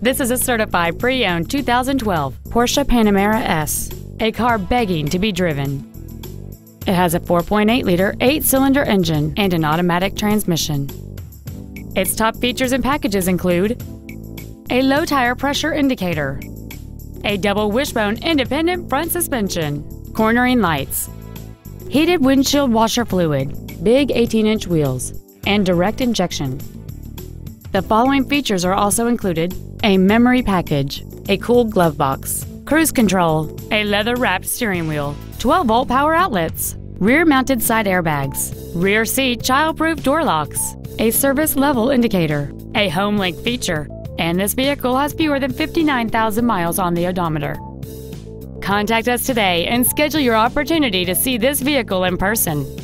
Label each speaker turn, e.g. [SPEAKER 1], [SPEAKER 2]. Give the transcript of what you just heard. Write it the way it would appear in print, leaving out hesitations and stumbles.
[SPEAKER 1] This is a certified pre-owned 2012 Porsche Panamera S, a car begging to be driven. It has a 4.8-liter 8-cylinder engine and an automatic transmission. Its top features and packages include a low tire pressure indicator, a double wishbone independent front suspension, cornering lights, heated windshield washer fluid, big 18-inch wheels, and direct injection. The following features are also included: a memory package, a cooled glove box, cruise control, a leather-wrapped steering wheel, 12-volt power outlets, rear-mounted side airbags, rear seat child-proof door locks, a service level indicator, a home link feature, and this vehicle has fewer than 59,000 miles on the odometer. Contact us today and schedule your opportunity to see this vehicle in person.